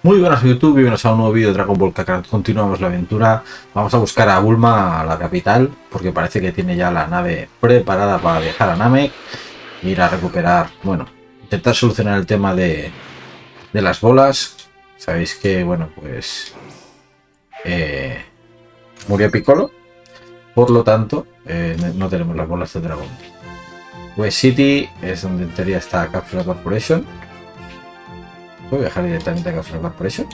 Muy buenas a YouTube, bienvenidos a un nuevo vídeo de Dragon Ball Kakarot. Continuamos la aventura. Vamos a buscar a Bulma, a la capital, porque parece que tiene ya la nave preparada para viajar a Namek e ir a recuperar, bueno, intentar solucionar el tema de las bolas. Sabéis que, bueno, pues murió Piccolo, por lo tanto no tenemos las bolas de dragón. West City es donde en teoría está Cápsula Corporation. Voy a viajar directamente a Cápsula Corporation.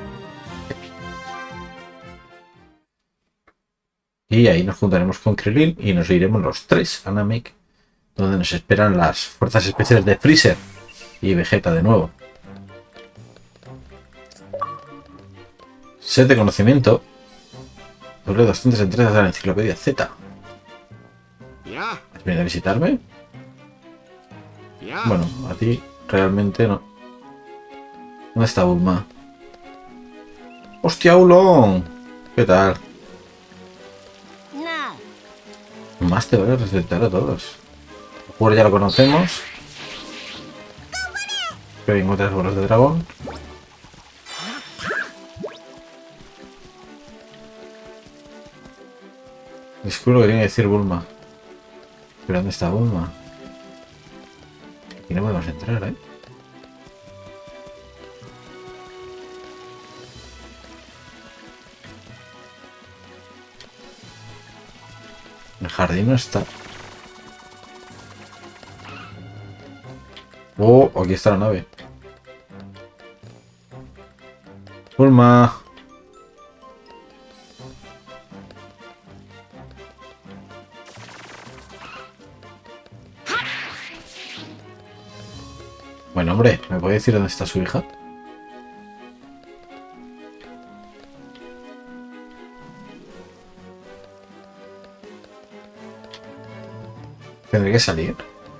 Y ahí nos juntaremos con Krillin y nos iremos los tres a Namek, donde nos esperan las fuerzas especiales de Freezer y Vegeta de nuevo. Set de conocimiento. Doble 200 entregas de la enciclopedia Z. ¿Has venido a visitarme? Bueno, a ti realmente no. ¿Dónde está Bulma? ¡Hostia, Ulon! ¿Qué tal? Más te vale resetar a todos. El juego ya lo conocemos. Pero encuentras bolas de dragón. Disculpa lo que tiene que decir Bulma. ¿Pero dónde está Bulma? Aquí no podemos entrar, ¿eh? El jardín no está. Oh, aquí está la nave. Bulma. Bueno, hombre, ¿me puede decir dónde está su hija? Tendré que salir.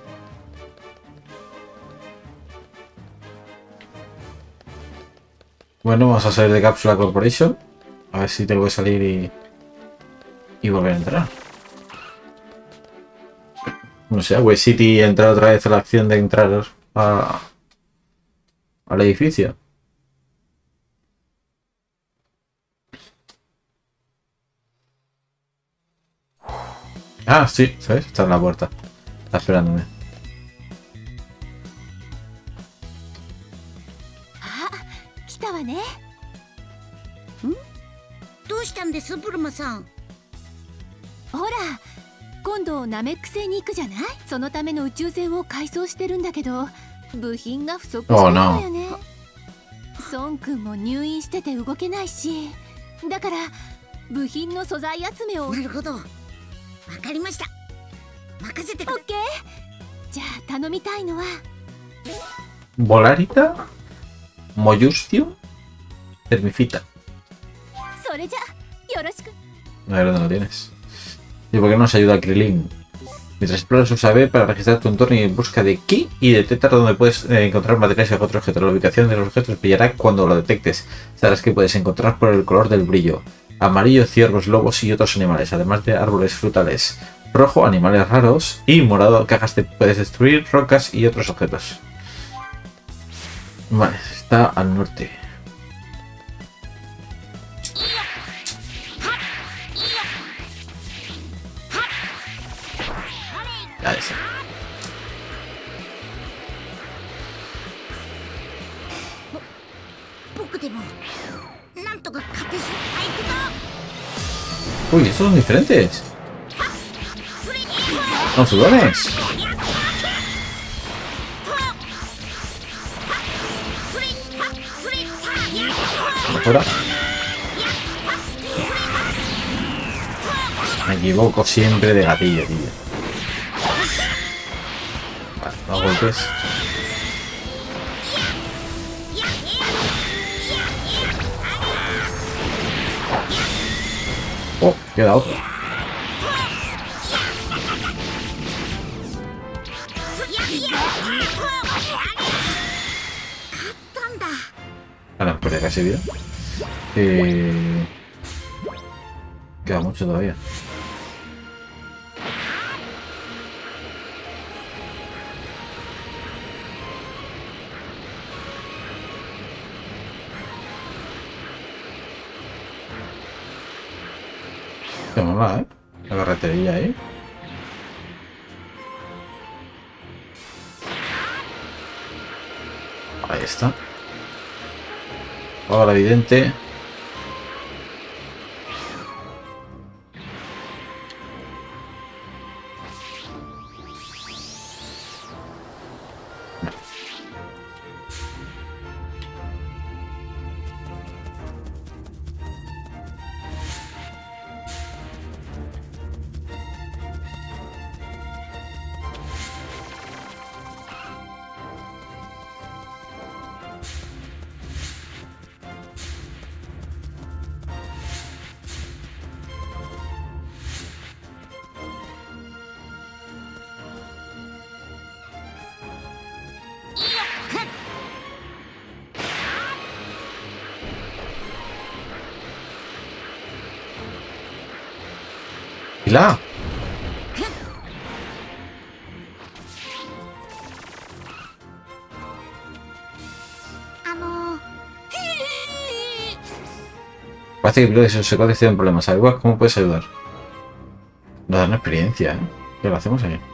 Bueno, vamos a salir de Cápsula Corporation. A ver si tengo que salir y volver a entrar. No sé, a West City entrar otra vez a la acción de entrar al edificio. Ah, sí, ¿sabes? Está en la puerta. Está esperándome. Oh, no. 孫君も入院してて動けないし、だから部品の素材集めを。なるほど、わかりました。任せて。オッケー。じゃあ頼みたいのは。 Volarita, Moyustio, Termifita. それじゃよろしく。 A ver dónde lo tienes. ¿Y por qué no nos ayuda Krillin? Mientras exploras su saber para registrar tu entorno y en busca de Ki y detectar dónde puedes encontrar materiales y otro objeto. La ubicación de los objetos brillará cuando lo detectes. Sabrás que puedes encontrar por el color del brillo. Amarillo, ciervos, lobos y otros animales, además de árboles frutales. Rojo, animales raros. Y morado, cajas que puedes destruir, rocas y otros objetos. Vale, está al norte. Ahí está. Uy, estos son diferentes. Son sudones. Ahora. Me equivoco siempre de gatillo, tío. Vale, no golpes. Oh, queda otro. Ahora, pues ya casi vida. Queda mucho todavía. Qué mola, ¿eh? La carretería ahí. Ahí está. Ahora evidente. ¡Pila! Parece que creo que esos secuaces tienen problemas. Igual, ¿cómo puedes ayudar? Nos dan experiencia, ¿eh? ¿Qué lo hacemos ahí?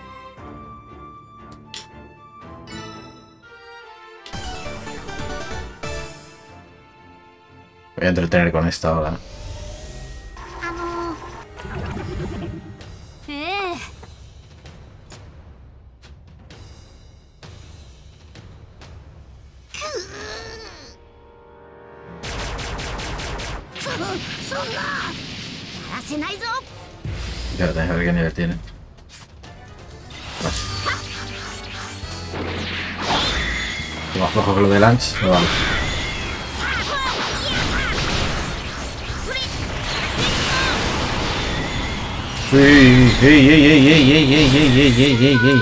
Voy a entretener con esta ahora. Ya lo tenés que ver qué nivel tiene. Vale. Y más flojo que lo de Lance, no vale. ¡Ey! ¡Ey, ey, ey, ey, ey, ey, ey, ey, ey, ey, ey!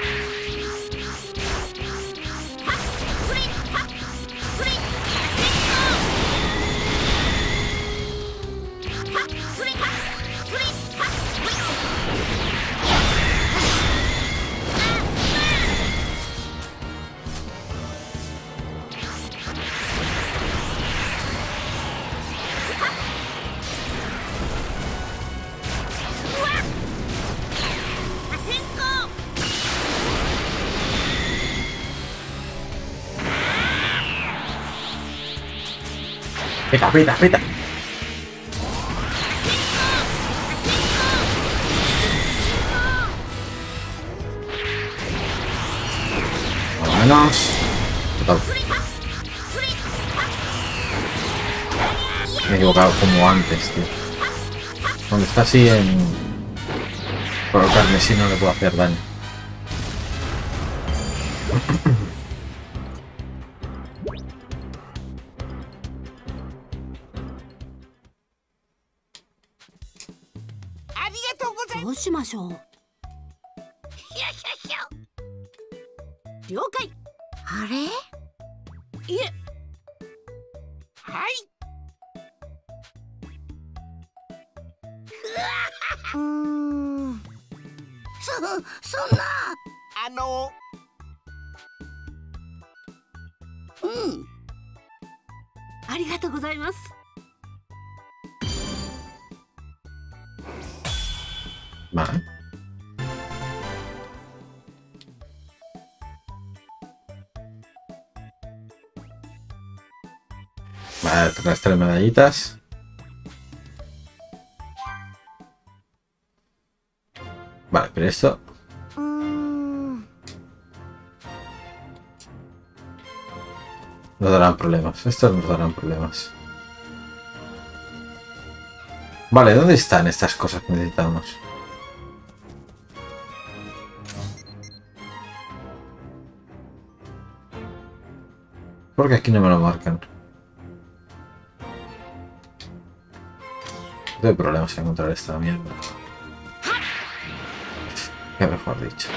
¡Peta, peta, peta! Por lo menos. Total. Me he equivocado como antes, tío. Cuando está así en... Por el carmesí no le puedo hacer daño. Vale. Vale, las 3 medallitas. Vale, pero esto... Nos darán problemas. Estos nos darán problemas. Vale, ¿dónde están estas cosas que necesitamos? Porque aquí no me lo marcan. No hay problemas en encontrar esta mierda. Ya mejor dicho.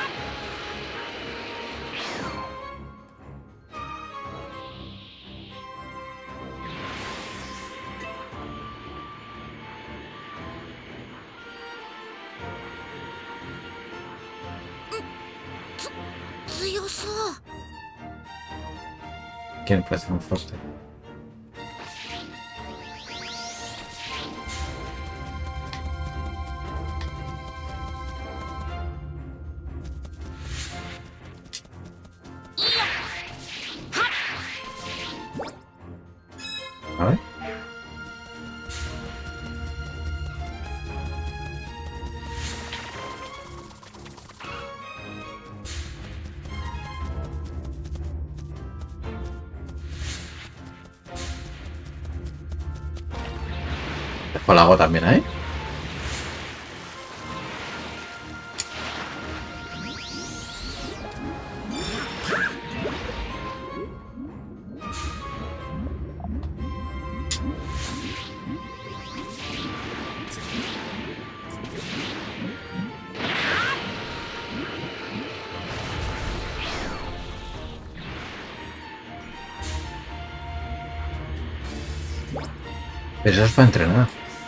¿Quién parece muy fuerte? Dejo el agua también ahí. Pero eso es para entrenar.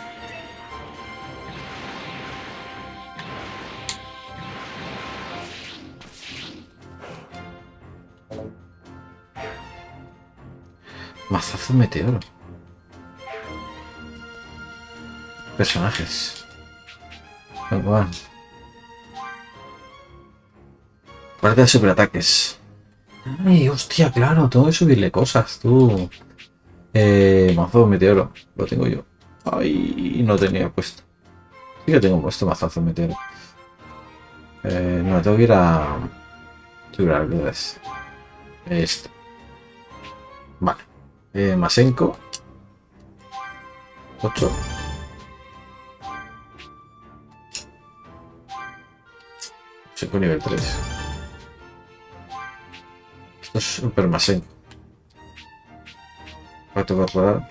Mazazo meteoro. Personajes. Bueno. Parte de superataques. Ay, hostia, claro, tengo que subirle cosas, tú. Mazazo meteoro, lo tengo yo. Ay, no tenía puesto. Sí que tengo puesto mazazo meteoro. No, tengo que ir a subir habilidades. Esto. Vale. Masenko. 8. Masenko nivel 3. Esto es super Masenko. Pacto corporal.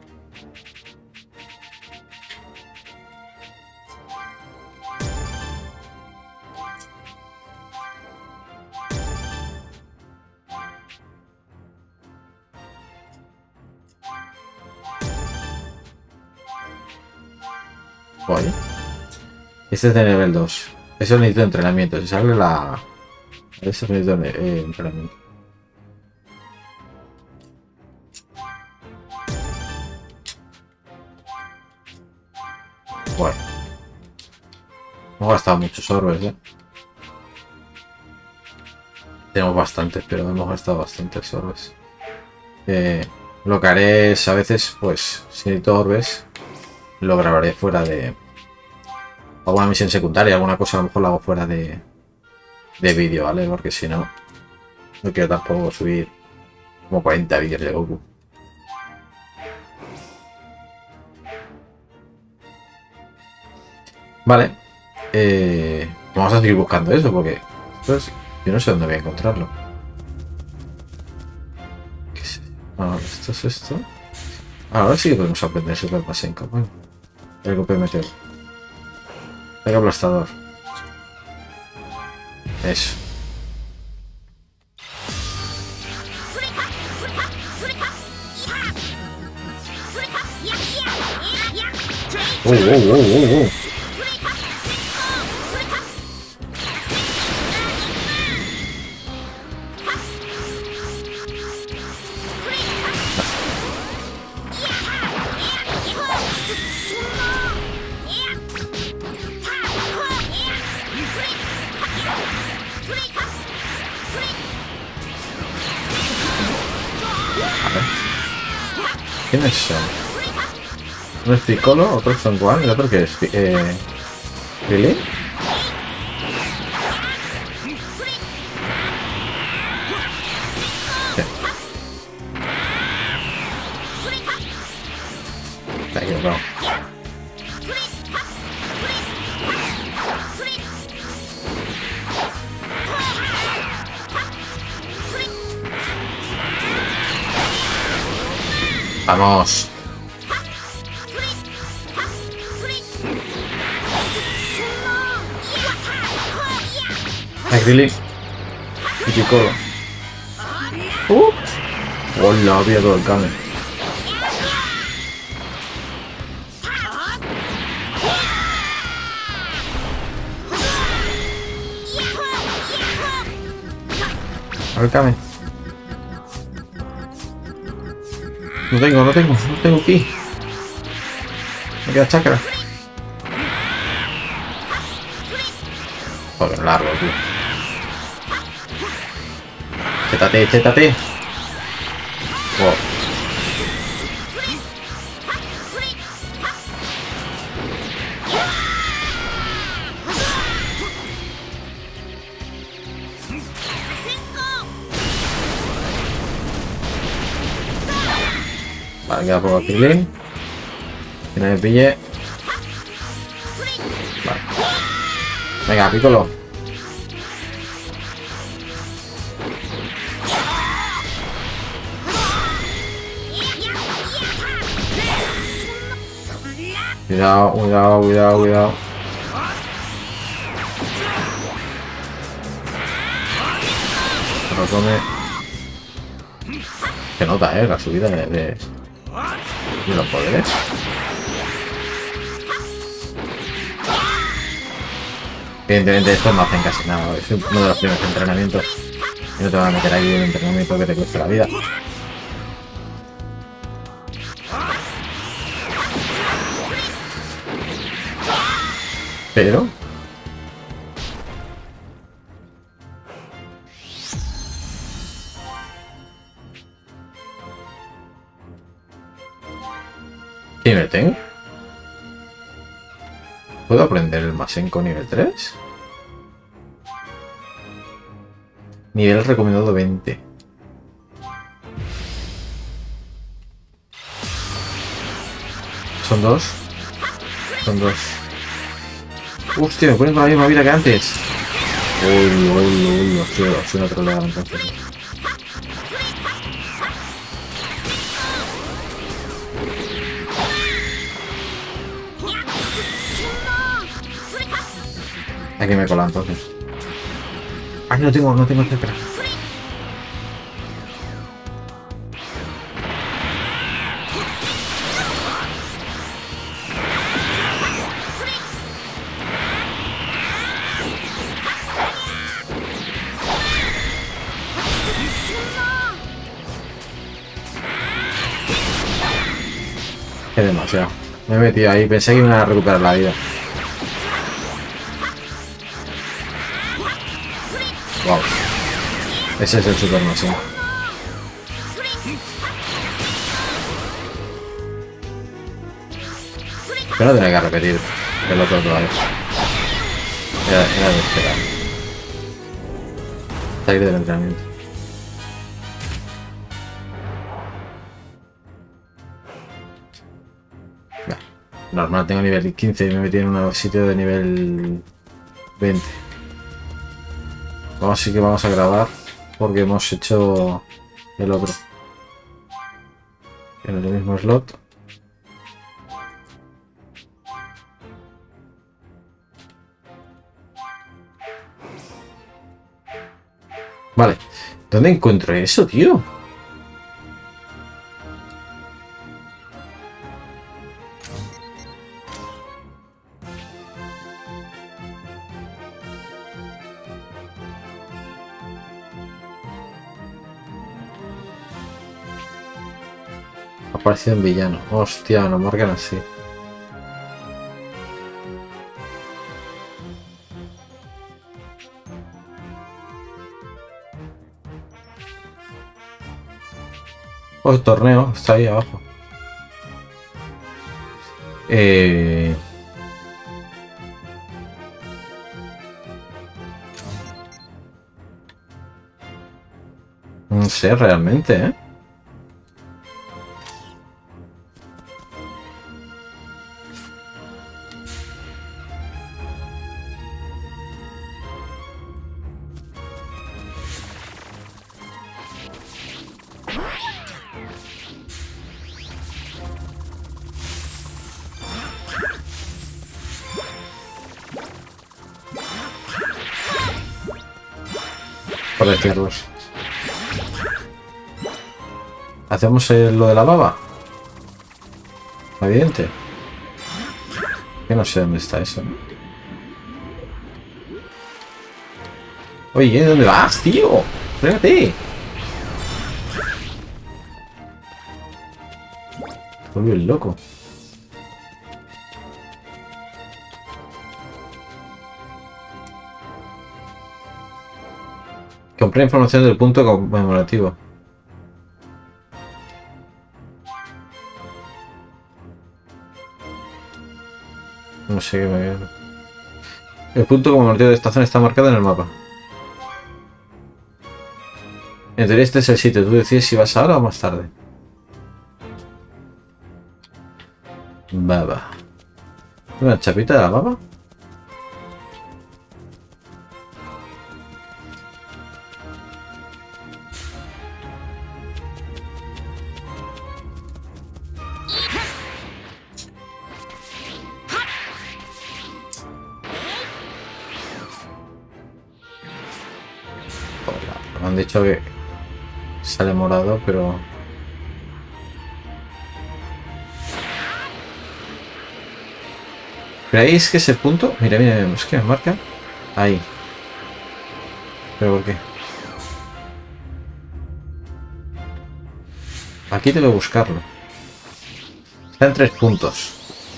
Guay. Este es de nivel 2. Eso necesito entrenamiento. Si sale la... Eso necesito entrenamiento. Guay. Hemos gastado muchos orbes, Tenemos bastantes, pero hemos gastado bastantes orbes. Lo que haré es a veces, pues, si necesito orbes, lo grabaré fuera de alguna misión secundaria, alguna cosa a lo mejor la hago fuera de vídeo, ¿vale? Porque si no, no quiero tampoco subir como 40 vídeos de Goku. Vale. Vamos a seguir buscando eso porque pues, yo no sé dónde voy a encontrarlo. ¿Qué es? Ah, esto es esto. Ahora sí que podemos aprender Super Masenko. Bueno, el golpe meteoro. El aplastador. Eso. ¿Quiénes son? Uno es Piccolo, otro es Son Gohan y el otro que es ¿Krillin? Ahí vamos. Vamos. Krillin y Piccolo. Hola, había todo el Kame. El Kame. No tengo ki. Me queda chakra. Joder, largo, tío. Chétate. Wow. Vale, queda poco Krillin. Que no me pille. Vale. Venga, Piccolo. Cuidado, cuidado, cuidado, cuidado. Se lo come. Se nota, la subida de los poderes. Evidentemente esto no hacen casi nada. Es uno de los primeros entrenamientos. Y no te van a meter aquí un entrenamiento que te cueste la vida. Pero... ¿qué nivel tengo? ¿Puedo aprender el Masenko nivel 3? Nivel recomendado 20. Son dos. Son dos. Hostia, me ponen con la misma vida que antes. Uy, uy, uy, soy una troleada entonces. Aquí me cola entonces. Ay, no tengo etcétera. Qué demasiado. Me he metido ahí, pensé que me iba a recuperar la vida. Wow. Ese es el super máximo. Pero no tenía que repetir el otro todavía. Era de esperar. Salir del entrenamiento. Normal, tengo nivel 15 y me metí en un sitio de nivel 20. Así que vamos a grabar porque hemos hecho el otro en el mismo slot. Vale, ¿dónde encuentro eso, tío? Aparecido en villano. Hostia, nos marcan así. Oh, el torneo está ahí abajo. No sé realmente, ¿eh? Por decirlos. ¿Hacemos lo de la baba? Evidente. Que no sé dónde está eso. Oye, ¿dónde vas, tío? Fréate. Te volvió el loco. Compré información del punto conmemorativo. No sé qué me viene. El punto conmemorativo de esta zona está marcado en el mapa. En teoría este es el sitio. Tú decides si vas ahora o más tarde. Baba. ¿Una chapita de la baba? Me han dicho que sale morado, pero... ¿Creéis que ese punto? Mira, mira, es que me marca. Ahí. ¿Pero por qué? Aquí tengo que buscarlo. Está en 3 puntos.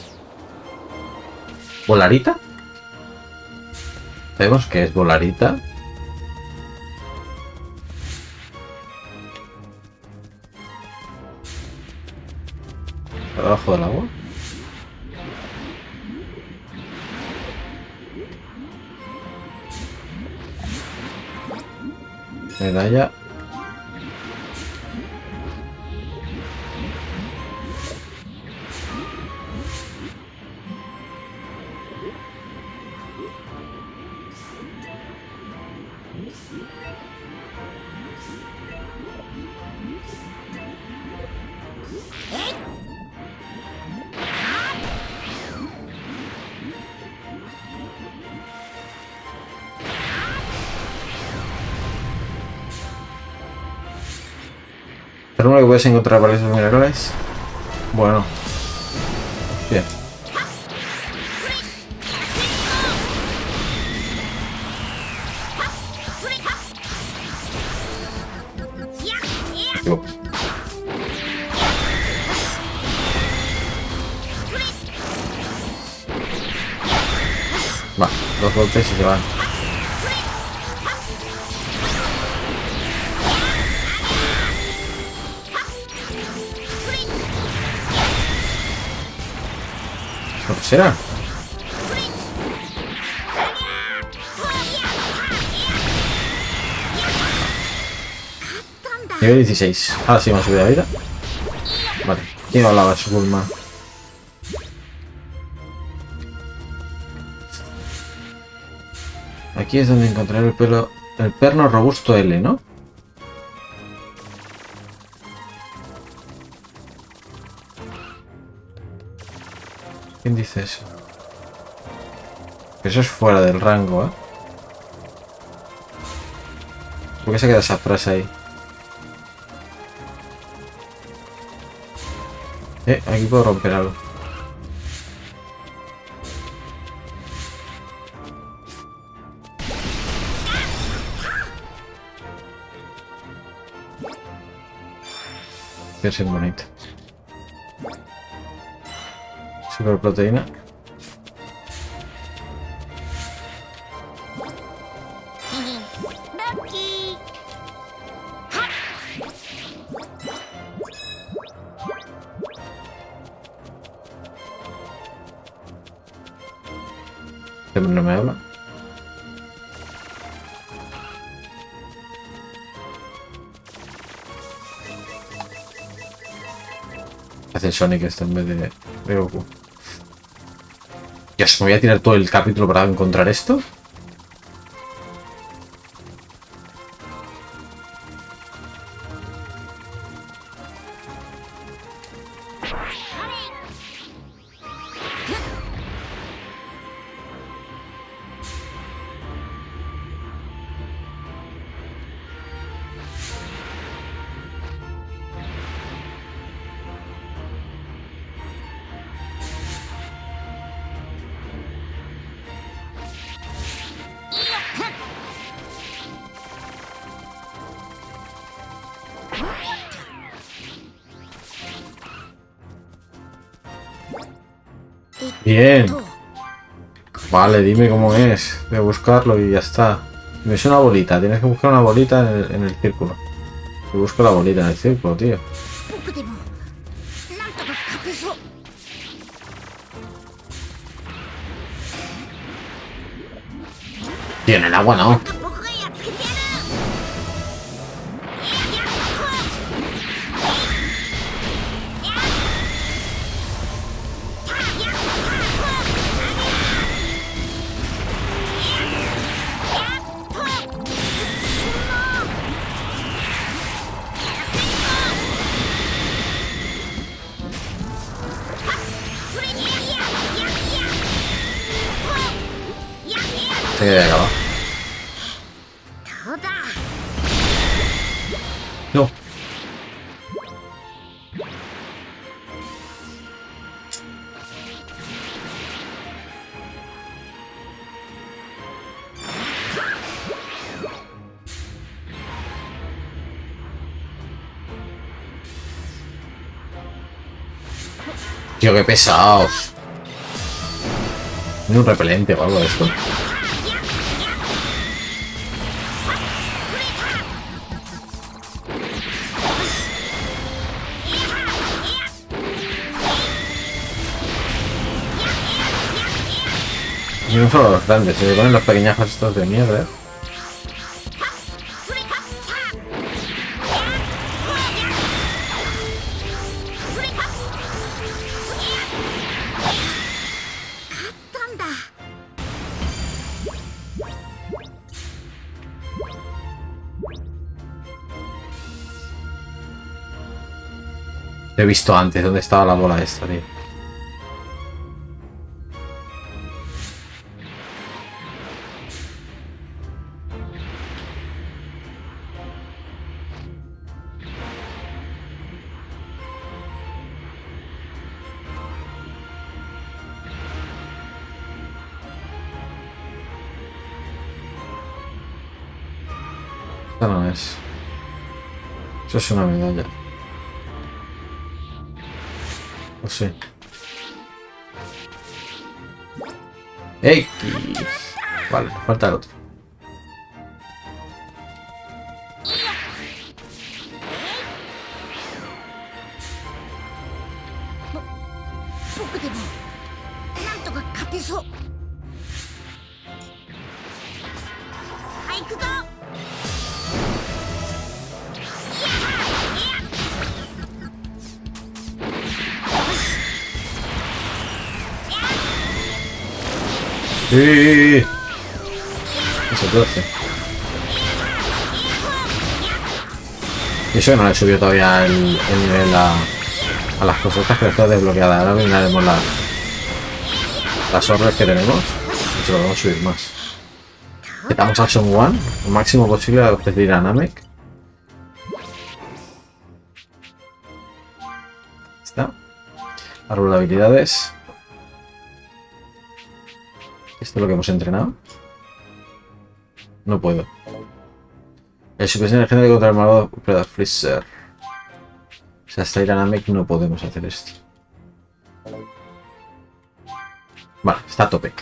¿Volarita? ¿Sabemos qué es volarita? ¿Abajo del agua? Medalla. ¿Seguro que puedes encontrar varios minerales? Bueno. Bien. Digo. Va, 2 golpes y se van. ¿Cómo será? Nivel 16. Ahora sí hemos subido la vida. Vale. ¿Quién hablaba de su Bulma? Aquí es donde encontrar el perno robusto L, ¿no? ¿Quién dice eso? Eso es fuera del rango, ¿eh? ¿Por qué se queda esa frase ahí? Aquí puedo romper algo. Debe ser bonito. Super proteína. No me habla. Hace Sonic esto en vez de Goku. Dios, me voy a tirar todo el capítulo para encontrar esto. Bien. Vale, dime cómo es. Voy a buscarlo y ya está. Me es una bolita. Tienes que buscar una bolita en el círculo. Y busco la bolita en el círculo, tío. Tío, en el agua no. que había acabado. No. Tío, qué pesados. ¿Tiene un repelente o algo de esto? Y no solo los grandes, se ponen los pequeñajos estos de mierda. Lo he visto antes, ¿dónde estaba la bola esta, tío? Esta no es. Eso es una medalla. No sé. X. Vale, falta el otro. Sí. Eso 12. Y eso que no le subió todavía el nivel a las cositas que está desbloqueada. Ahora miraremos las orbes que tenemos. Y se lo vamos a subir más. Quitamos Action 1, lo máximo posible a pedir a Namek. Está. Árbol de habilidades. Esto es lo que hemos entrenado. No puedo. El supresión legendario contra el malvado Predar Freezer. O sea, hasta ir a Namek no podemos hacer esto. Vale, está a tope.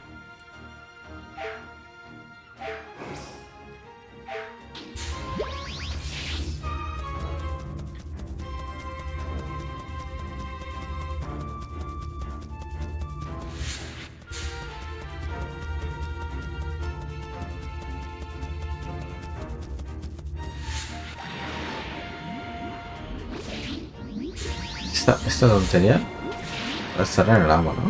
Esta tontería va a estar en el agua, ¿no?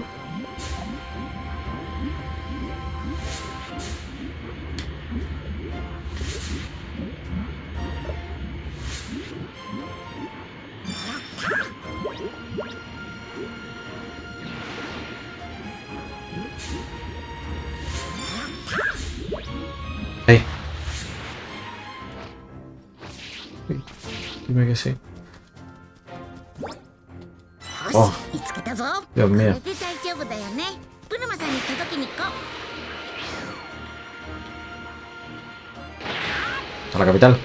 ¡Hey! Dime que sí. Oh, Dios mío. A la capital.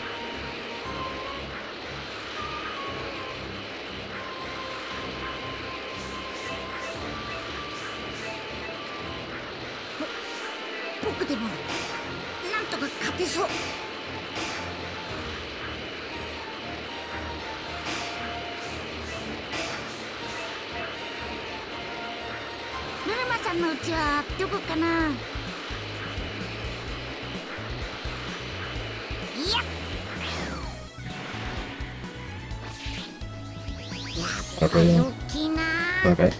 Okay.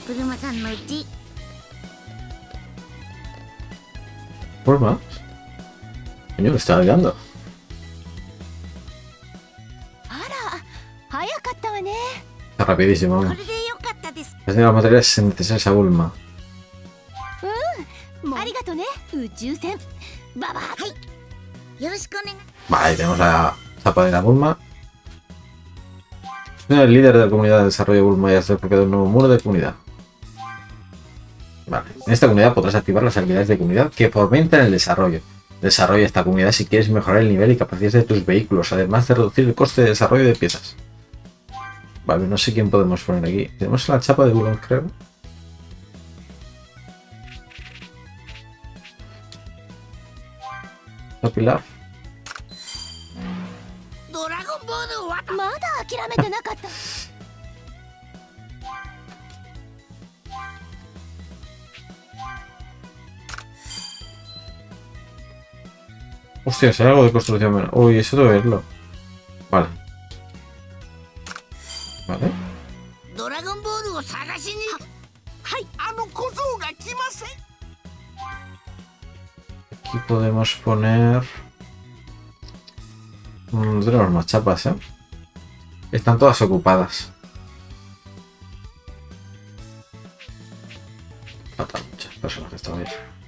¿Por más? Coño, le estaba dando. Está rapidísimo. Las de las materiales necesarias a Bulma. Vale, tenemos la chapa de la Bulma. El líder de la comunidad de desarrollo de Bulma ya ha desbloqueado un nuevo muro de comunidad. Vale, en esta comunidad podrás activar las habilidades de comunidad que fomentan el desarrollo. Desarrolla esta comunidad si quieres mejorar el nivel y capacidades de tus vehículos, además de reducir el coste de desarrollo de piezas. Vale, no sé quién podemos poner aquí. Tenemos la chapa de Bulma, creo. Pilaf. Hostia, será algo de construcción. Uy, eso debe verlo. Vale. Vale. Aquí podemos poner... No tenemos más chapas, ¿eh? Están todas ocupadas. Faltan muchas personajes todavía.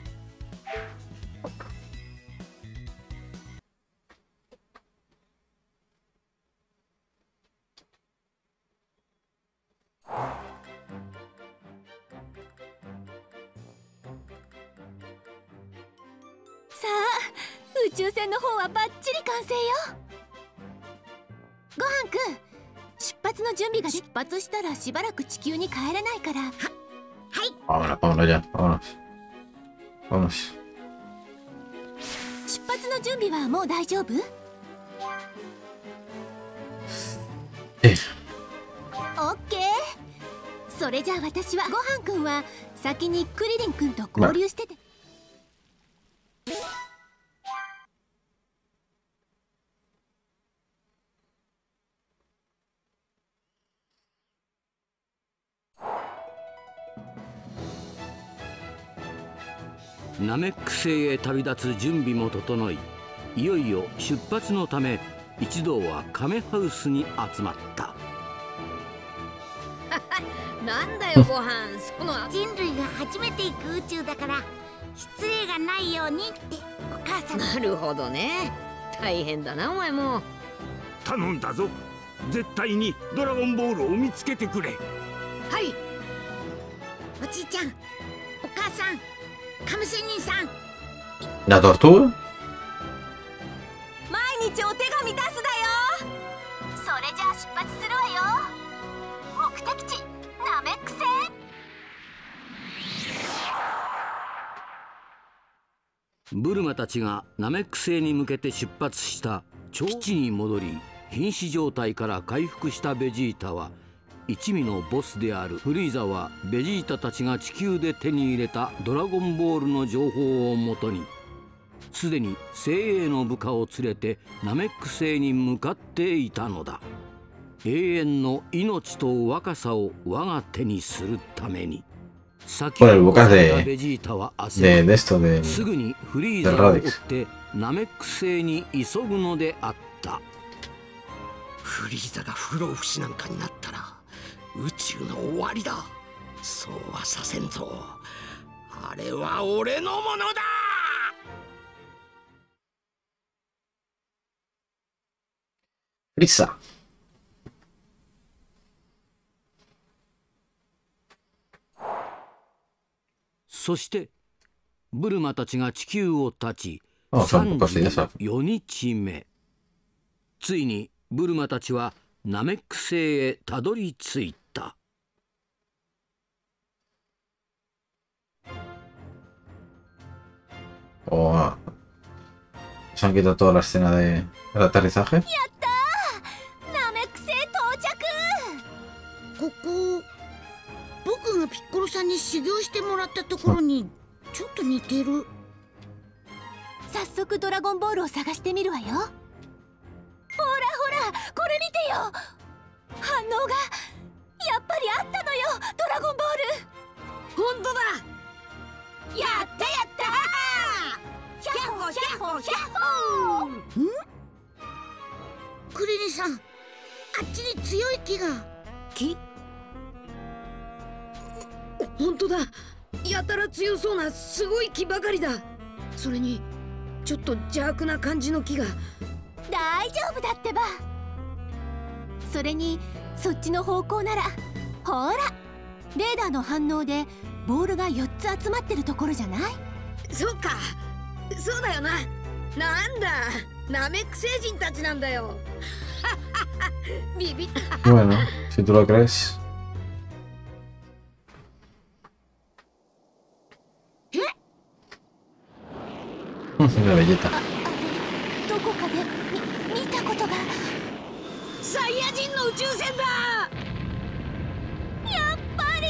Vámonos, vámonos ya, vámonos. Vámonos. ナメック星へ旅立つ準備も整い、いよいよ出発のため一同はカメハウスに集まった。 なんだよご飯、その人類が初めて行く宇宙だから失礼がないようにってお母さん。なるほどね、大変だなお前も。 頼んだぞ、絶対にドラゴンボールを見つけてくれ。 はい。おじいちゃん、お母さん、カム仙人さん。 La tortuga? 毎日お手紙出すだよ。それじゃあ出発するわよ。目的地ナメック星。 ブルマたちがナメック星に向けて出発した基地に戻り、瀕死状態から回復したベジータは一味のボスであるフリーザはベジータたちが地球で手に入れたドラゴンボールの情報をもとにすでに精鋭の部下を連れてナメック星に向かっていたのだ。永遠の命と若さを我が手にするために。先ほどベジータは焦りすぐにフリーザを追ってナメック星に急ぐのであった。 フリーザが不老不死なんかになったら宇宙の終わりだ。そうはさせんぞ。あれは俺のものだ。 リサ。 そしてブルマたちが地球を立ち34日目、ついにブルマたちはナメック星へたどり着いた。 Oh, se han quitado toda la escena del aterrizaje. ここ僕がピッコロさんに修行してもらったところにちょっと似てる。 早速ドラゴンボールを探してみるわよ。ほらほら、これ見てよ。反応がやっぱりあったのよ、ドラゴンボール。 本当だ。やったやったー。ヒャッホヒャッホヒャッホー。クリリンさん、あっちに強い木が。 木？本当だ。 やたら強そうなすごい木ばかりだ。それにちょっと邪悪な感じの木が。 大丈夫だってば。それにそっちの方向ならほら、レーダーの反応でボールが4つ集まってるところじゃない？ そっか、そうだよな。なんだ、ナメック星人たちなんだよ。ビビった。 Bueno, si tú lo crees. Una belleta. どこかで見たことが。 サイヤ人の宇宙船だ。 やっぱり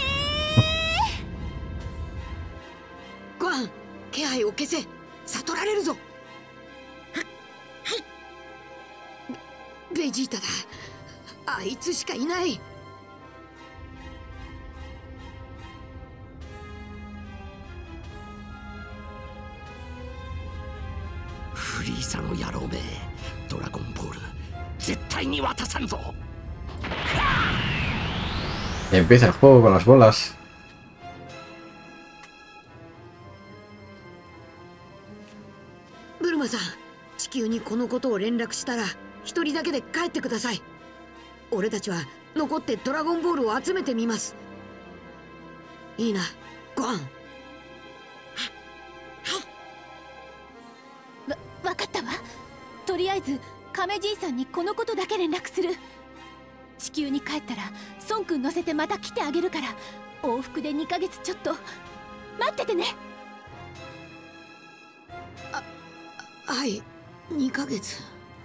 ゴアン、気配を消せ。悟られるぞ。ベジータだ。あいつしかいない。 フリーザの野郎め、ドラゴンボール絶対に渡さんぞ。 Y empieza el juego con las bolas. ブルマさん、地球にこのことを連絡したら一人だけで帰ってください。俺たちは残ってドラゴンボールを集めてみます。いいな、ゴアン。 わかったわ。とりあえず亀じいさんにこのことだけ連絡する。地球に帰ったら孫君乗せてまた来てあげるから、往復で2ヶ月ちょっと待っててね。 はい、2ヶ月。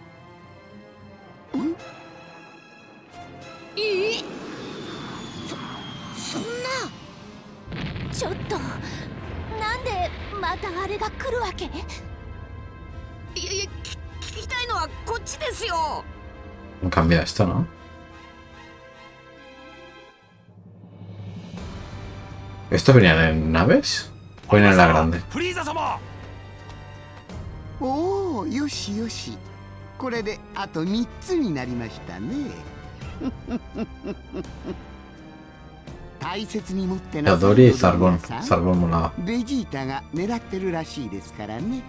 いい？そんな。 ちょっと、なんでまたあれが来るわけ？ いやいや、聞きたいのはこっちですよ。 Cambia esto, ¿no? ¿Esto venían en naves? ¿O en la grande? おお、よしよし。これであと3つになりましたね。大切に持ってなさい。 Dori y Zarbon. Zarbon molaba. ベジータが狙ってるらしいですからね。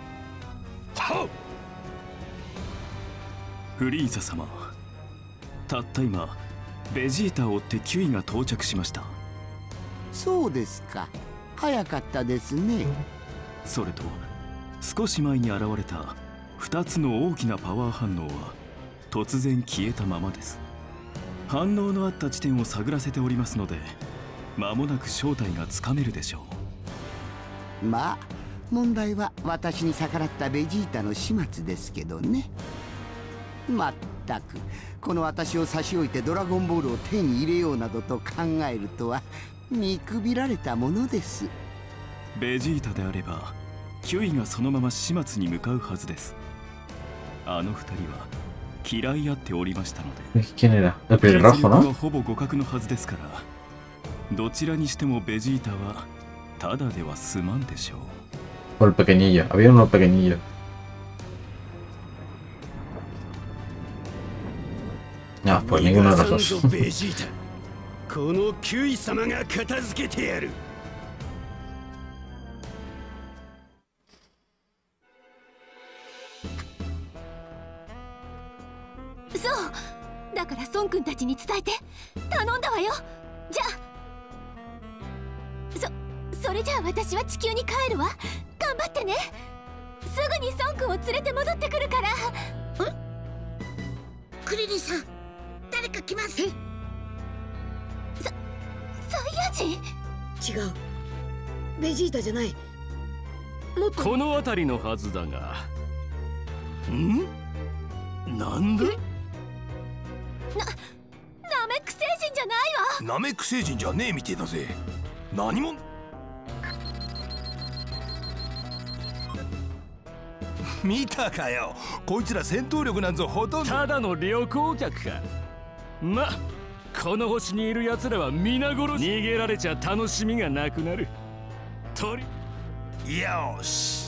フリーザ様、たった今ベジータを追ってキュイが到着しました。 そうですか、早かったですね。 それと少し前に現れた2つの大きなパワー反応は突然消えたままです。反応のあった地点を探らせておりますので、間もなく正体がつかめるでしょう。まあ問題は私に逆らったベジータの始末ですけどね。まったく、この私を差し置いてドラゴンボールを手に入れようなどと考えるとは見くびられたものです。 ベジータであればキュイがそのまま始末に向かうはずです。あの2人は嫌い合っておりましたので。 ¿Quién era? El pelirrojo, ¿no? はほぼ互角のはずですから、どちらにしてもベジータはただでは済まんでしょう。 O el pequeñillo. Había uno pequeñillo. No, pues ninguno de los dos. このキュイ様が片付けてやる。 そうだから孫君たちに伝えて頼んだわよ。じゃあそれじゃあ私は地球に帰るわ。頑張ってね。すぐに孫君を連れて戻ってくるから。 クリリンさん、誰か来ます。 サイヤ人？ 違う、ベジータじゃない。もっとこの辺りのはずだが。 なんで？ ナメック星人じゃないわ。 ナメック星人じゃねえみてえだぜ。何も。見たかよ、こいつら戦闘力なんぞほとんど。 ただの旅行客か。ま、この星にいる奴らは皆殺し。逃げられちゃ楽しみがなくなる。よし。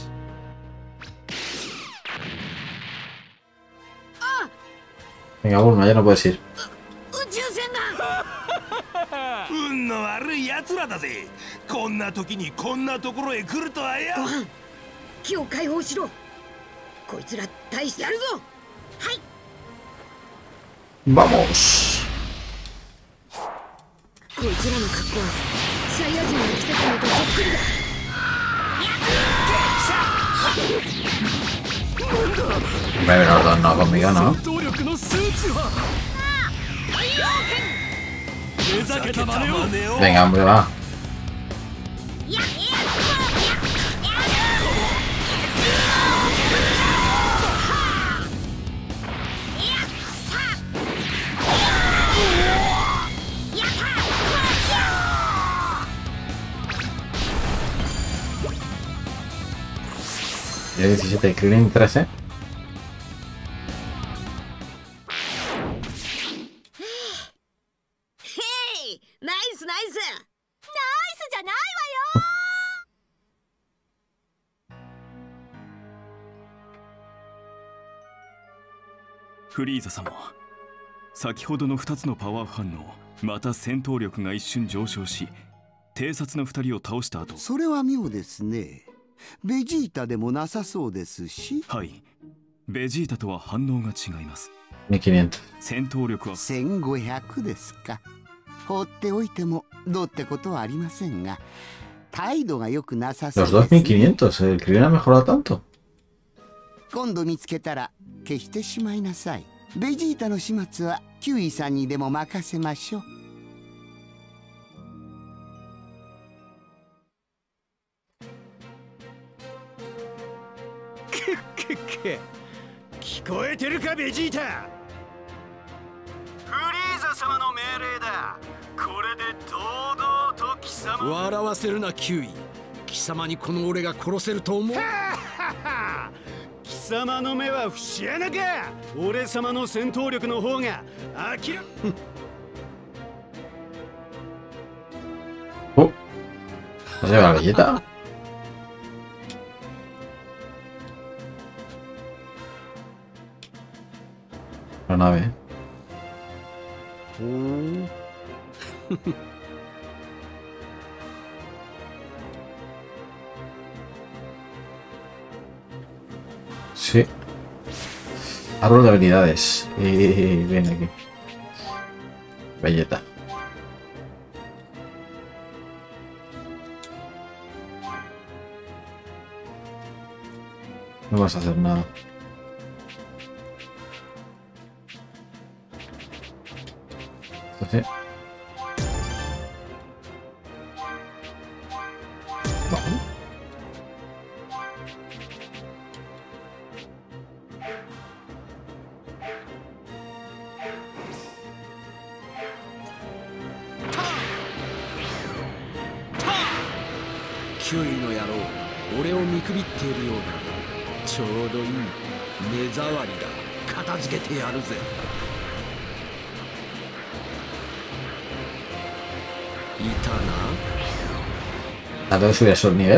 Venga, Bulma, ya no puedes ir. 宇宙船だ。 運の悪い奴らだぜ。こんな時にこんなところへ来るとはよ。 ご飯、木を解放しろ。こいつら大してやるぞ。はい。 Vamos。 こいつらの格好はサイヤ人が着てたのとそっくりだ。 Menos no conmigo, ¿no? Venga, hombre, va. Ya 17, Krillin 13. Nice, nice. じゃないわよ。 フリーザ様、先ほどの2つのパワー反応、また戦闘力が一瞬上昇し、偵察の2人を倒した後。 それは妙ですね。ベジータでもなさそうですし。 はい、ベジータとは反応が違います。 1500。 戦闘力は 1500ですか。放っておいてもどうってことはありませんが、態度が良くなさそうです、ね。Los 2500, el Krillin ha mejorado tanto. 今度見つけたら消してしまいなさい。ベジータの始末はキュウイさんにでも任せましょう。 聞こえてるかベジータ。フリーザ様の命令だ。これで堂々と貴様。 笑わせるなキュウイ。貴様にこの俺が殺せると思う。 貴様の目は節穴か。俺様の戦闘力の方が明らか。 Oh, ¿no se ve la galleta? La nave. Sí. Árbol de habilidades. Y viene aquí. Vegeta. No vas a hacer nada. Esto sí. Vamos. キュウイの野郎、俺を見くびっているようだ。ちょうどいい目障りだ。片付けてやるぜ。いたな。 ¿A todos subir a su nivel?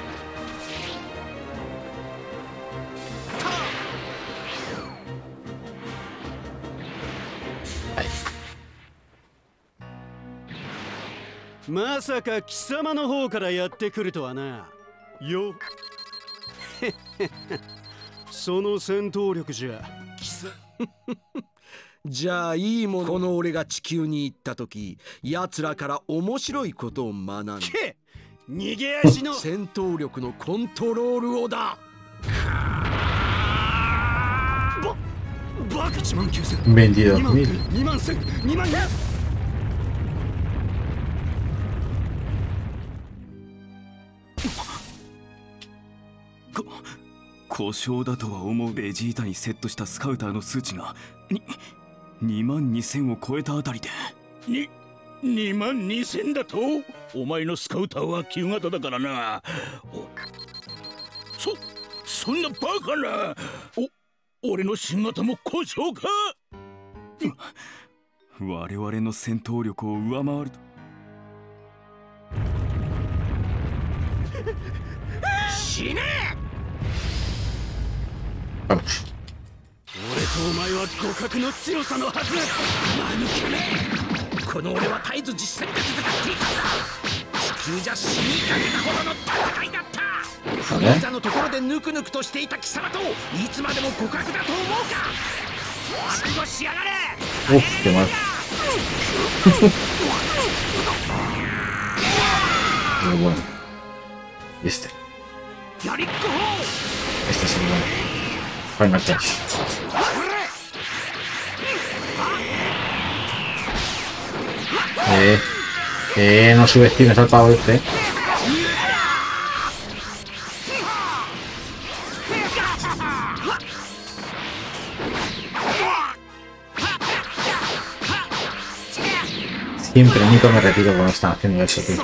Ahí. まさか貴様の方からやってくるとはな。よ。その戦闘力じゃ。 じゃあいいもの。この俺が地球に行った時、奴らから面白いことを学んだ。 逃げ足の戦闘力のコントロールをだ。 バカ。1万9000。 22,000。 2万1000。2万2。 故障だとは思う。ベジータにセットしたスカウターの数値が2万2000を超えたあたりで。 2万2000だと。お前のスカウターは旧型だからな。そんなバカな。俺の新型も故障か。 我々の戦闘力を上回ると。 死ね。 Vamos. 俺とお前は互角の強さのはず。間抜けめ。 この俺は絶えず実戦で戦っていたんだ。地球じゃ死にかけたほどの戦いだった。フリーザのところでぬくぬくとしていた貴様といつまでも互角だと思うか。覚悟しやがれ。 Uf, qué mal. Muy bueno. Y este. Este es el bueno. Final Clash. No subestimes al pavo este. Siempre, nunca me retiro cuando están haciendo eso, tío.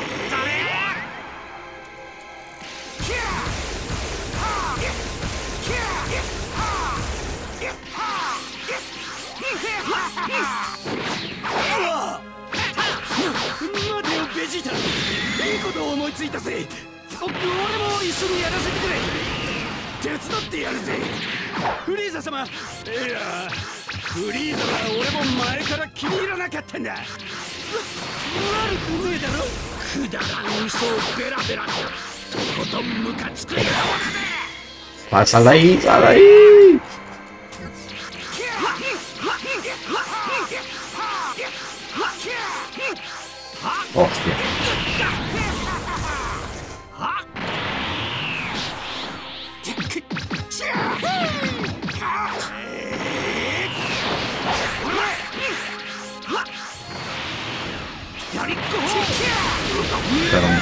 ¡Sal de ahí! ¡Sal de ahí! ¡Hostia! Perdón.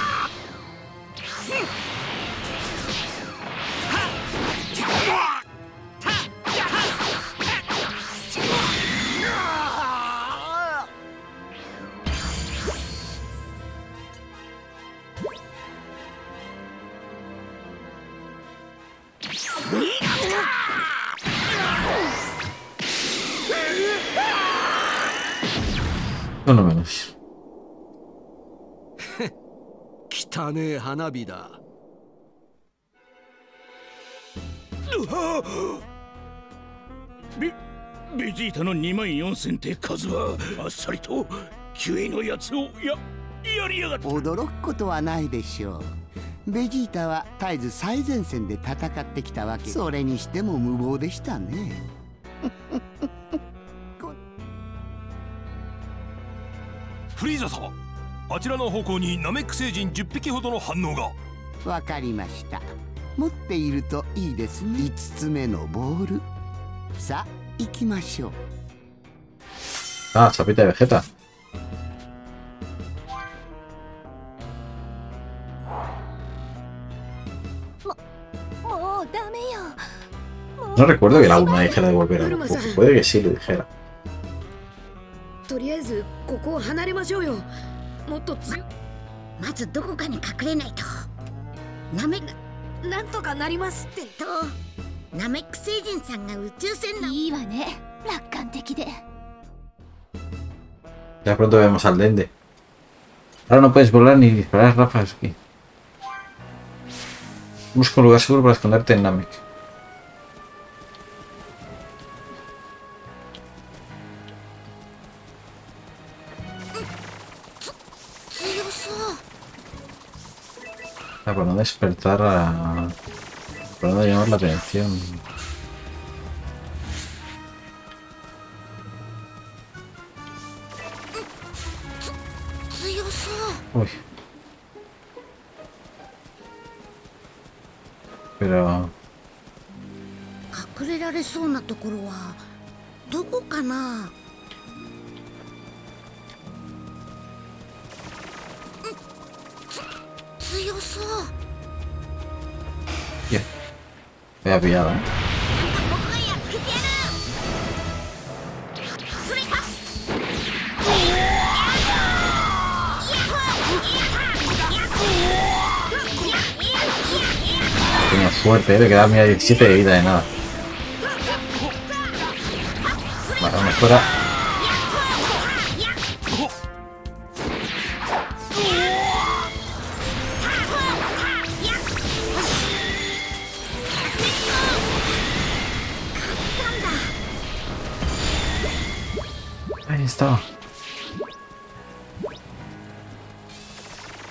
Uno menos. 汚ねえ花火だ。 ベジータの24000って数はあっさりとキュエのやつをやりやがった。 驚くことはないでしょう。ベジータは絶えず最前線で戦ってきたわけ。それにしても無謀でしたね。 フリーザ様、あちらの方向にナメック星人10匹ほどの反応が。 わかりました。持っているといいですね。5つ目のボール。さあ行きましょう。 Ah, chapita de Vegeta. No recuerdo que la una dijera de volver a Goku. Puede que sí lo dijera. とりあえずここを離れましょうよ。もっとまずどこかに隠れないと。 なんとかなりますって。 ナメック星人さんが宇宙船の。いいわね、楽観的で。 Ya pronto vemos al Dende. Ahora no puedes volar ni disparar ráfagas aquí. Busca un lugar seguro para esconderte en Namek. Para no despertar a... Para no llamar la atención. Uy. Pero... 隠れられそうなところはどこかな。強そう。 いや、voy a pillar, ¿eh? 僕がやっつけてやる。それか。 Tenía suerte, de quedarme a 17 de vida de nada. Vale, vamos fuera. Ahí está.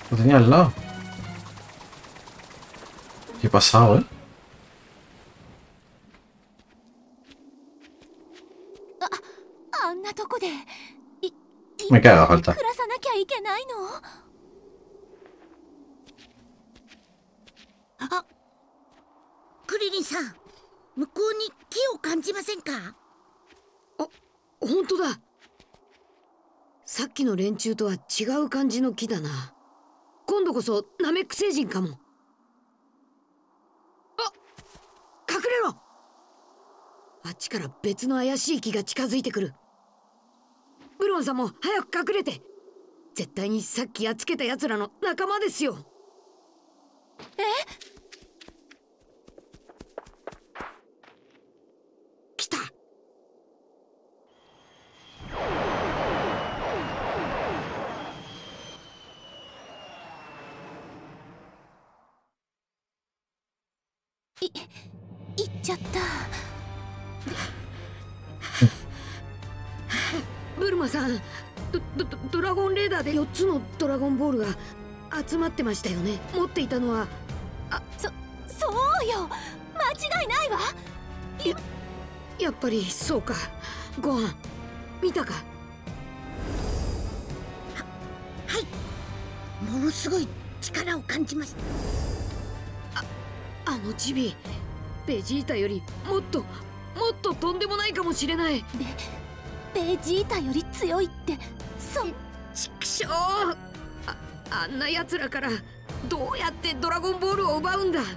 Lo tenía al lado. ¿Qué ha pasado, Me queda falta. あ、クリリンさん、向こうに木を感じませんか？ あ、本当だ。さっきの連中とは違う感じの木だな。今度こそナメック星人かも。あ、隠れろ。あっちから別の怪しい木が近づいてくる。ブルマンさんも早く隠れて。絶対にさっきやっつけた奴らの仲間ですよ。来た。 行っちゃった。 ブルマさん、ドラゴンレーダーで4つのドラゴンボールが集まってましたよね。持っていたのはそうよ、間違いないわ。 やっぱりそうか。ご飯見たか？ はい、ものすごい力を感じました。 あのチビ、ベジータよりもっととんでもないかもしれない。 ベジータより強いって、 ちくしょう。あんな奴らからどうやってドラゴンボールを奪うんだ。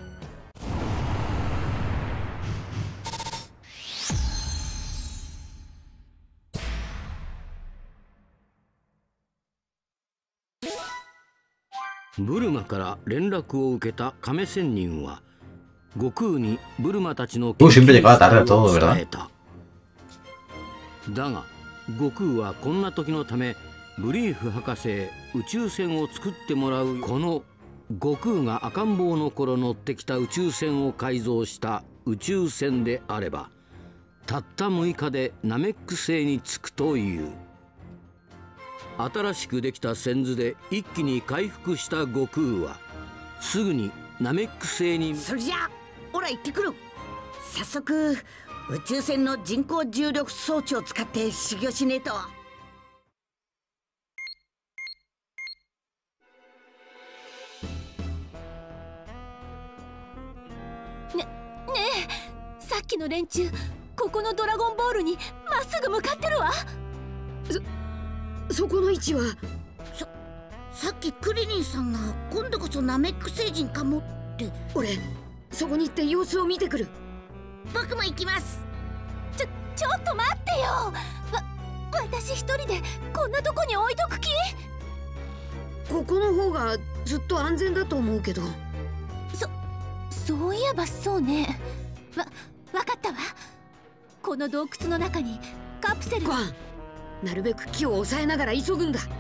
ブルマから連絡を受けた亀仙人は悟空にブルマたちの研究を伝えた。だが悟空はこんな時のためブリーフ博士へ宇宙船を作ってもらう。この悟空が赤ん坊の頃乗ってきた宇宙船を改造した宇宙船であればたった6日でナメック星に着くという。新しくできた仙図で一気に回復した悟空はすぐにナメック星に。 それじゃあオラ行ってくる。早速宇宙船の人工重力装置を使って修行しねえと。ねえ、さっきの連中ここのドラゴンボールにまっすぐ向かってるわ。 そこの位置はさっきクリリンさんが今度こそナメック星人かもって。 俺そこに行って様子を見てくる。 僕も行きます。ちょっと待ってよ。私一人でこんなとこに置いとく気？ ここの方がずっと安全だと思うけど。 そういえばそうね。わかったわ。この洞窟の中にカプセル。 なるべく木を抑えながら急ぐんだ。はい。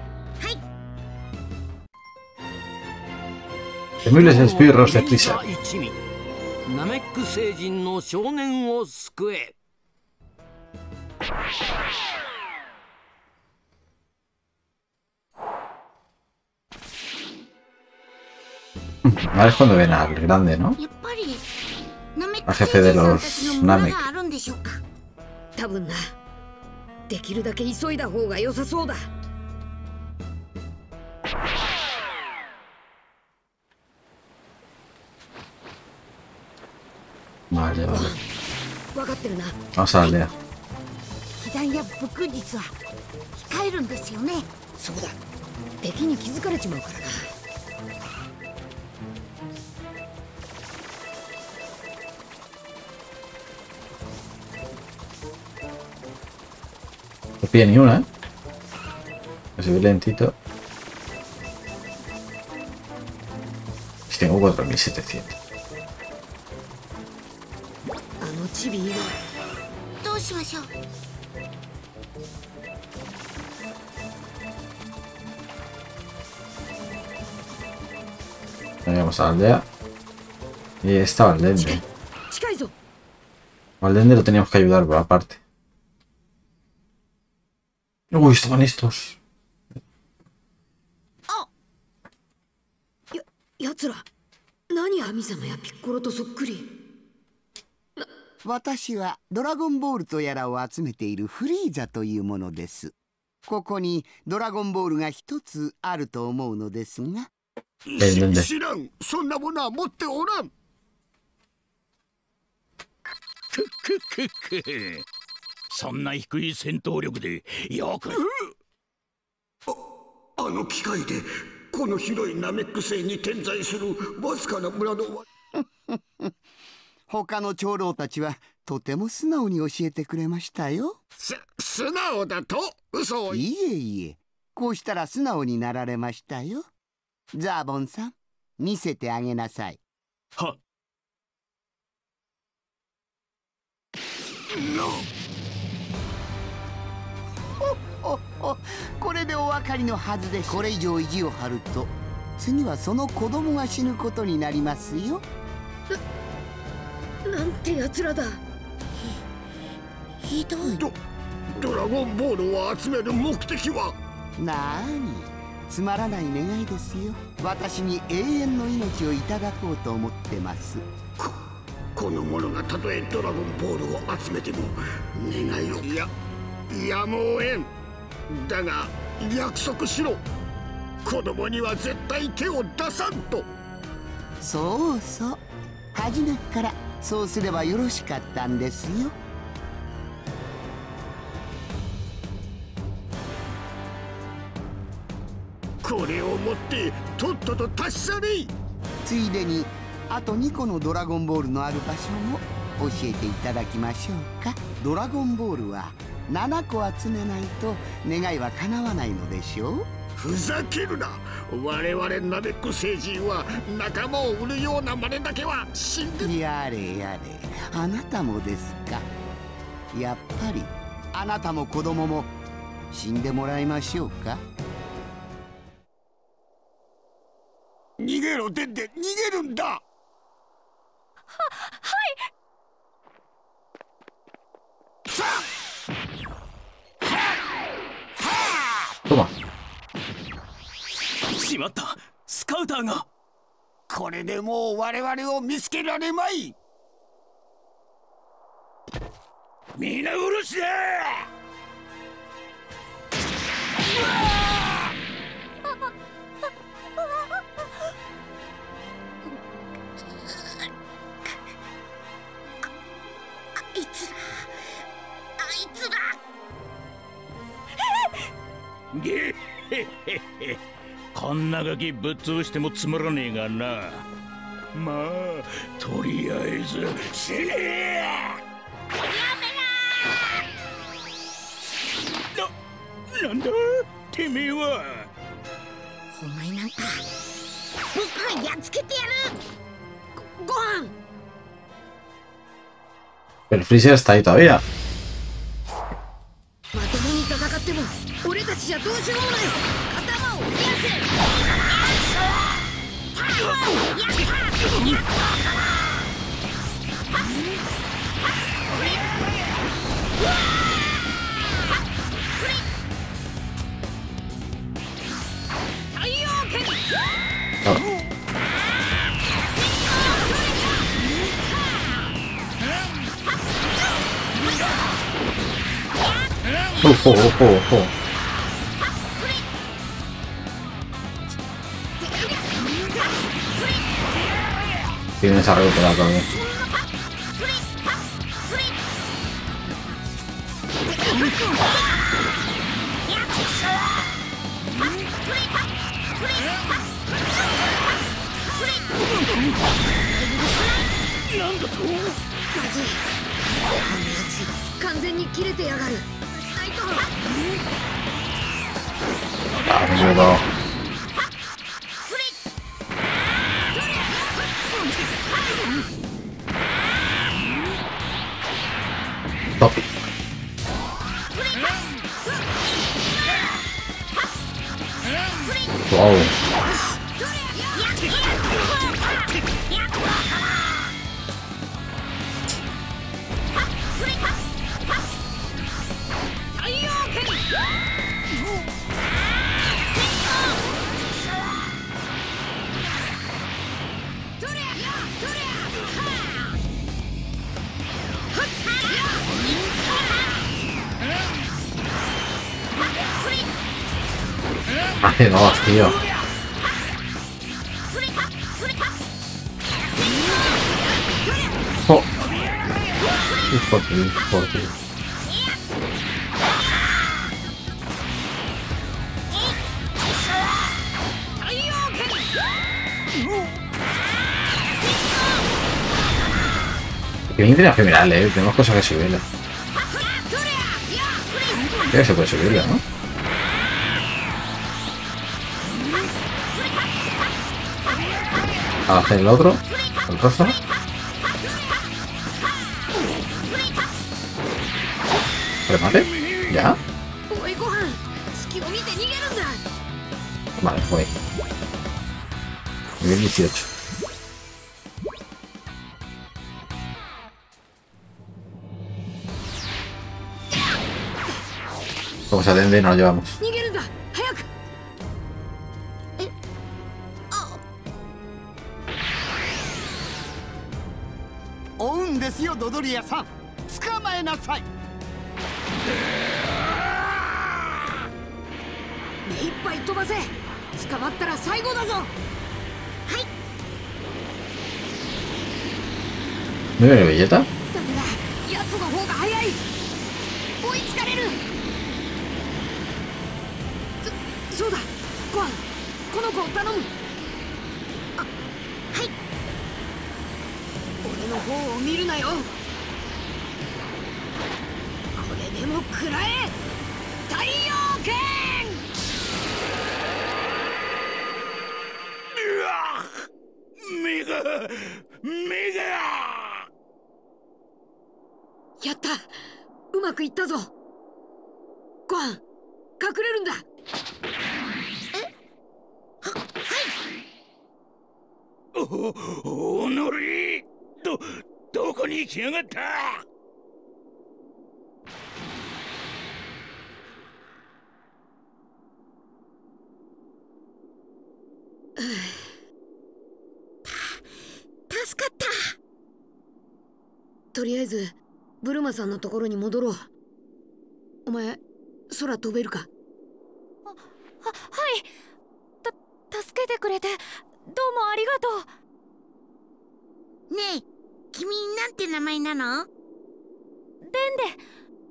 ナメック星人の少年を救え。 Ahora es cuando ven al grande, ¿no? Al jefe de los Namek. 多分な。できるだけ急いだ方が良さそうだ。 Vale, vale. 分かってるな。 Vamos a la aldea. 被弾や武空術は控えるんですよね。 そうだ。敵に気づかれちまうからな。 No pide ni una, ¿eh? Así de lentito. Si tengo 4700. チビ以外どうしましょう。 Vamos a la aldea. Y estaba el Dende. 近いぞ。 Al Dende lo teníamos que ayudar, pero aparte. Uy, estaban estos. 奴ら何神様やピッコロとそっくり。 私はドラゴンボールとやらを集めているフリーザというものです。ここにドラゴンボールが一つあると思うのですが。 知らん。そんなものは持っておらん。 そんな低い戦闘力でよく。 あの機械でこの広いナメック星に点在するわずかな村の他の長老たちはとても素直に教えてくれましたよ。 素直だと嘘を。 いえいえ、こうしたら素直になられましたよ。ザーボンさん、見せてあげなさい。 はっ。 これでお分かりのはずです。これ以上意地を張ると次はその子供が死ぬことになりますよ。 なんてやつらだ。ひどい。 ドラゴンボールを集める目的は。 なーに、つまらない願いですよ。私に永遠の命をいただこうと思ってます。 この者がたとえドラゴンボールを集めても願いを。やむをえん。だが約束しろ。子供には絶対手を出さんと。 そうそう、初めっからそうすればよろしかったんですよ。 これを持ってとっとと立ち去れ。 ついでにあと2個のドラゴンボールのある場所も教えていただきましょうか。ドラゴンボールは7個集めないと願いは叶わないのでしょう。 ふざけるな。我々ナメック星人は仲間を売るような真似だけは死んで。 やれやれ、あなたもですか。やっぱりあなたも子供も死んでもらいましょうか。 逃げろデンデン、逃げるんだ。はい。さあトマ。 しまった、スカウターが。 これでもう我々を見つけられまい。皆殺しだ。 ゲッヘッヘッヘ。こんなガキぶっ潰してもつまらねえがな。まあとりあえず死ねえ。やめな。なんだてめえは。 お前なんか僕がやっつけてやる。ご飯。 Pero Freezer está ahí todavía. まともに戦っても俺たちじゃどうしようもない。頭を冷や Tienes algo por acá también. Ah, me he equivocado. Topi. Wow. Ay, no, tío. Oh. Hijo de tío. Que tiene ephemeral, tenemos cosas que subirle. Creo que se puede subirle, ¿no? A hacer el otro, el trozo. Remate, ya. Vale, voy. Nivel 18. Como se atende y nos lo llevamos. 追うんですよ、ドドリアさん。捕まえなさい。 目いっぱい飛ばせ。捕まったら最後だぞ。はい。 ¿No era Vegeta? ダメだ。奴の方が早い。追いつかれる。そうだ。ゴアン、この子を頼む。あ、はい。俺の方を見るなよ。これでも食らえ。太陽剣。やった、うまくいったぞ。ゴアン、隠れるんだ。 おのり、どこに行きやがった。 助かった。とりあえずブルマさんのところに戻ろう。お前空飛べるか。はい。助けてくれてどうもありがとう。 ねえ、君なんて名前なの？ デンデ。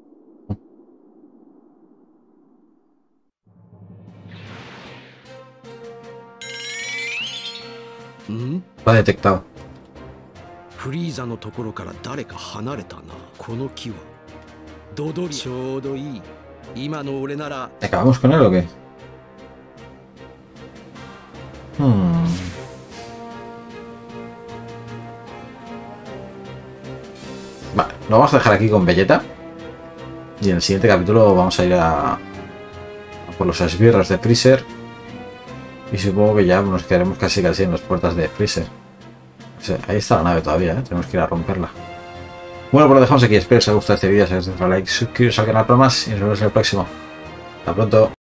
Lo ha detectado. フリーザのところから誰か離れたな。この木はドドリ、ちょうどいい。今の俺なら。 ¿Acabamos con él o qué? Vale, lo vamos a dejar aquí con Vegeta. Y en el siguiente capítulo vamos a ir a por los esbirros de Freezer. Y supongo que ya nos quedaremos casi en las puertas de Freezer. O sea, ahí está la nave todavía, tenemos que ir a romperla. Bueno, pues lo dejamos aquí. Espero que os haya gustado este vídeo. Si os ha gustado, like, suscribiros al canal para más y nos vemos en el próximo. Hasta pronto.